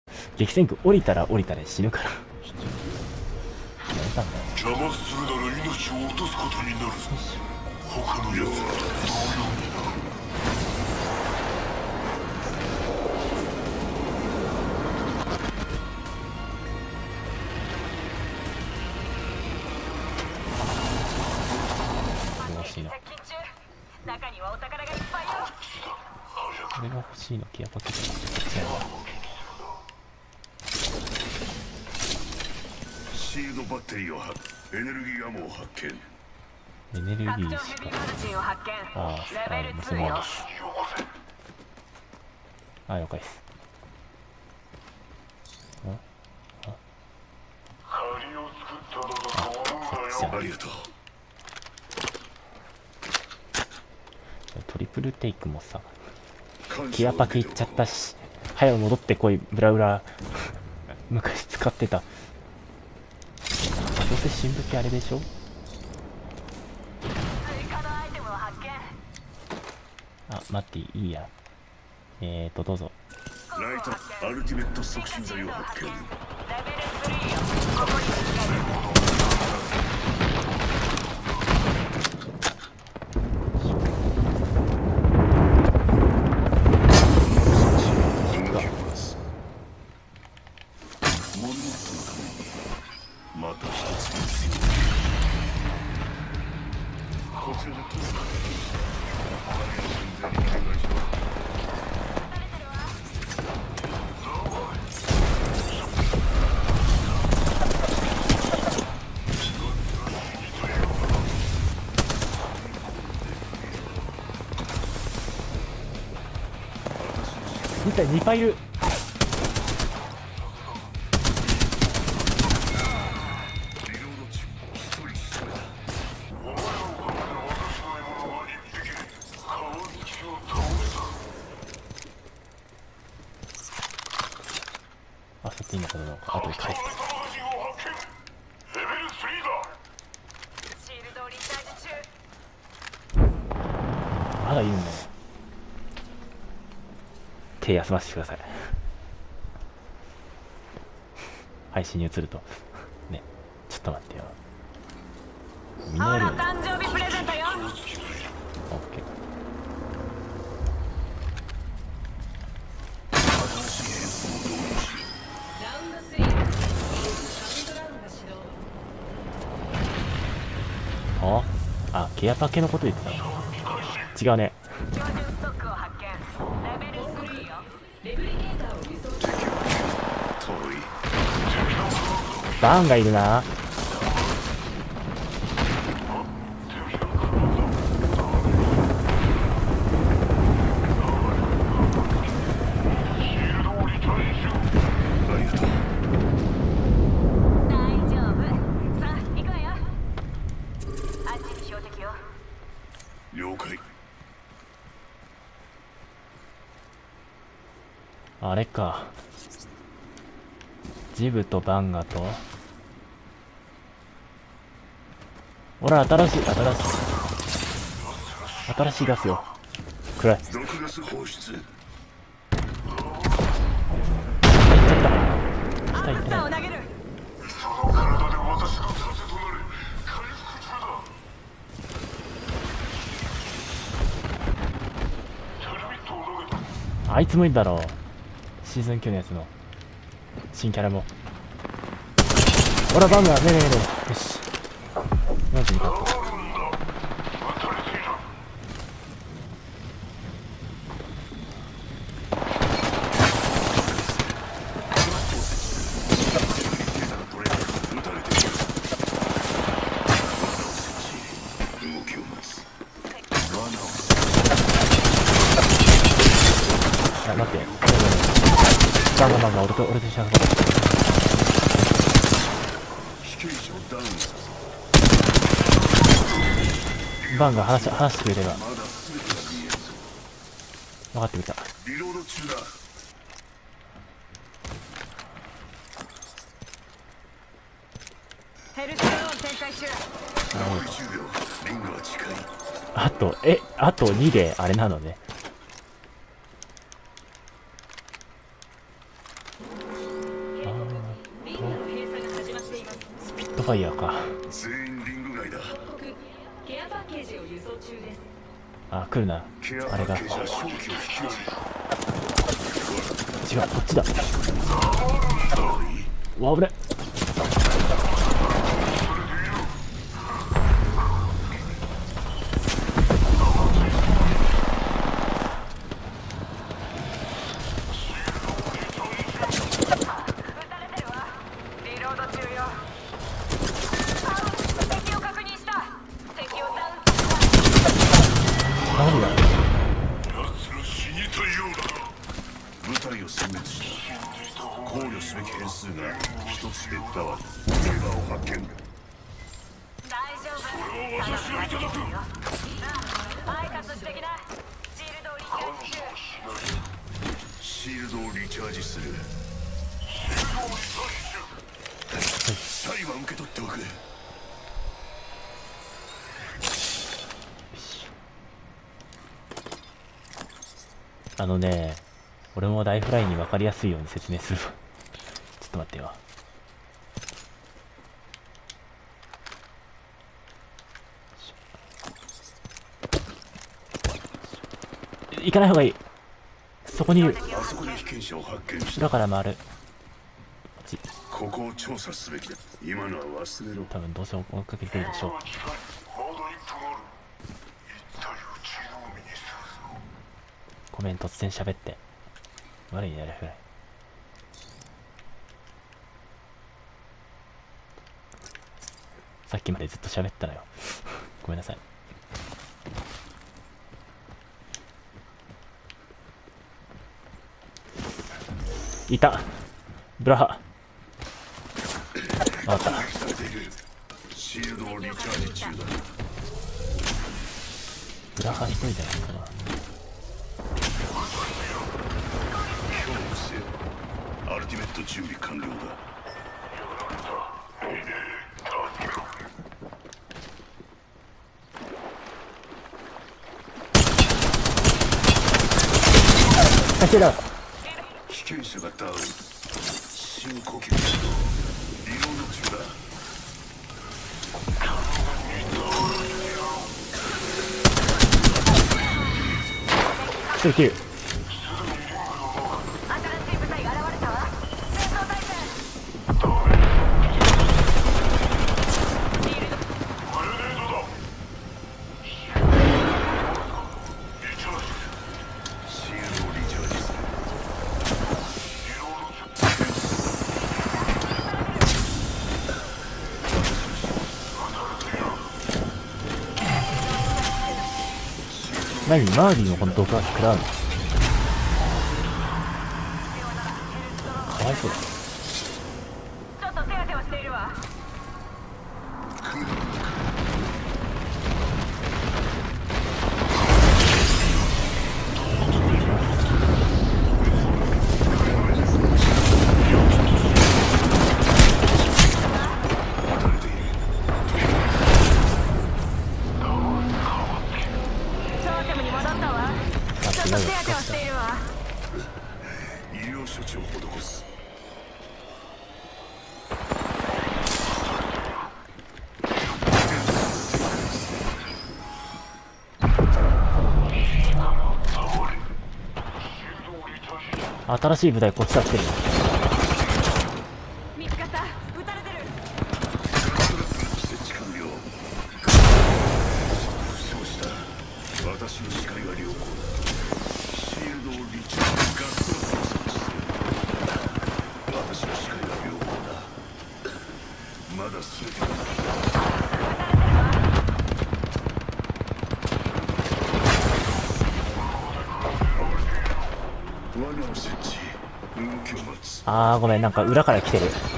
激戦区降りたら降りたで死ぬから。やめたんだよ。 邪魔するなら命を落とすことになるぞ。他の奴らと同様にな。 欲しいな。 中にはお宝がいっぱいよ。 これが欲しいの、ケアパケット。 シールドバッテリーを発エネルギーアモを発見。 エネルギ拡張ーしヘビーか。 マガジンを発見。 ああ、 レベルもうそ 2よ。 のままです。ああ、了解です。 借りを作ったのだと思うなよ。ありがとう。 トリプルテイクもさ、ケアパケいっちゃったし、早く戻ってこい、ブラブラ。昔使ってた。どうせ新武器あれでしょ。 追加のアイテムを発見。 あ、待って、いいや。どうぞ。 ライトアルティメット促進剤を発見。 レベル3よ。ここに近い。 また一つこちらで気づか 2体2体いる。あ、そっていいのかどうか後で返す。 シールドをリチャージ中。 まだいるんだよ。手休ませてください。配信に移るとね、ちょっと待ってよ。みんなほいるよね。 ら誕生日プレゼントよ。 オッケー。あ、ケアパケのこと言ってたの。違うね。 標準ストックを発見。レベル3よ。レプリケーターを輸送中。 遠い。 バーンがいるな。 了解。 あれか。ジブとバンガと。ほら、新しいガスよ。暗い。 毒ガス放出。 行っちゃった。下行ってない。 投げる。 その体で私の盾となれ。回復中だ。テレビ塔を投げた。 あいつもいいんだろう。シーズン9のやつの新キャラも。ほら、バンガ、ねえねえねえ。よし。42カット。あ、待って。バンガ、俺と一緒に。バンが話してくれれば。分かってみた。 リロード中だ。 ヘルスドローン展開中。 10秒。リングは近い。 あと2であれなのね。 ファイヤーか。 全員リング外だ。 ケアパッケージを輸送中です。 あ、来るな。 ケアあれがパッケージは正気を引き寄せ違う、こっちだ。うわ、危ね。何だ。 奴ら死にたいようだ。部隊を殲滅した考慮すべき変数が一つ減ったわ。レバーを発見。 大丈夫。 私がいただく。 挨拶してきな。シールドをリチャージ中。 シールドをリチャージする。サイは受け取っておく。 あのね、俺もライフラインに分かりやすいように説明するわ。ちょっと待ってよ。行かない方がいい。そこにいる。 あそこで被験者を発見した。 だから回る。 ここを調査すべきだ。今のは忘れろ。 多分どうせ追っかけてくるでしょう。 まだ一分ある。一体うちのみにするぞ。 ごめん、突然喋って。悪いね、ライフライン。さっきまでずっと喋ったのよ。ごめんなさい。いた。ブラハ。わかった。 シールドをリチャージ中だ。 ブラハ一人じゃないかな。 アルティメット準備完了だ。 助けろ。 被験者がダウン。深呼吸しろ。リロード中だ。 一人切る。 新しい部隊が現れたわ。戦争態勢。シールド。 グレネードだ。シールドをリチャージする。 何マーリーの本当か食らうの。かわいそうだ。 ちょっと手当てをしているわ。トーテムに戻ったわ。ちょっと手当てをしているわ。 医療処置を施す。 新しい部隊こっちだってる。 見つかった。撃たれてる。 設置完了。負傷した。私の視界は良好だ。シールドをリチャージ。ガストラップを設置する。私の視界は良好だ。まだ全てが罠を設置。動きを待つ。 あーごめん、なんか裏から来てる。 シー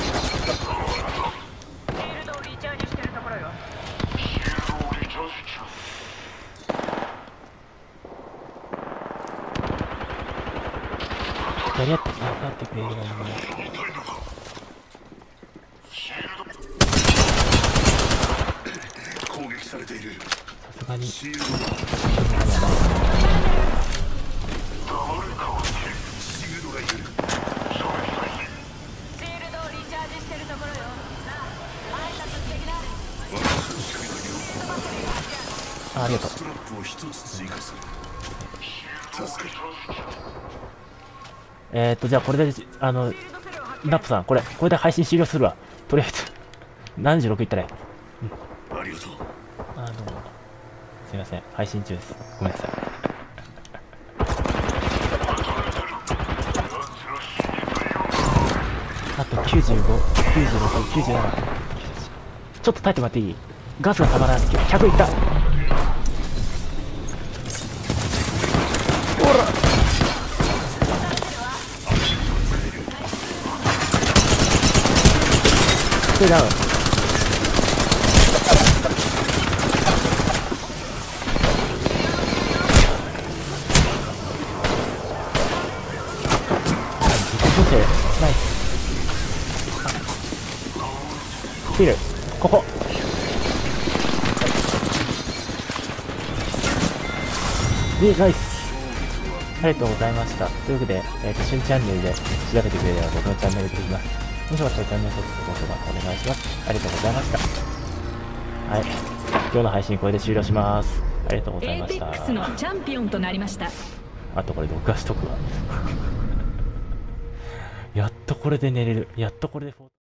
ルドをリチャージしてるところよ。 やり合ってくれるのにね。 攻撃されている。 さすがにシールドが。シールドがいる。 シールドをリチャージしてるところよ。挨拶ありがとう。 ストラップを一つ追加する。助かる。 じゃあこれで、ナップさん、これで配信終了するわ。とりあえず、何時6いったらいい？ ありがとう。 すいません、配信中です。ごめんなさい。あと95、96、97。ちょっと耐えてもらっていい？ガスがたまらない。100いった。ほら。1人ダウン。ナイス。ヒール、ここ。ナイス。ありがとうございました。というわけで、新チャンネルで調べてくれれば僕のチャンネルでできます。もしよかったらチャンネル登録と高評価お願いします。ありがとうございました。はい。今日の配信これで終了します。ありがとうございました。 APEX のチャンピオンとなりました。 あとこれ録画しとくわ。やっとこれで寝れる。やっとこれで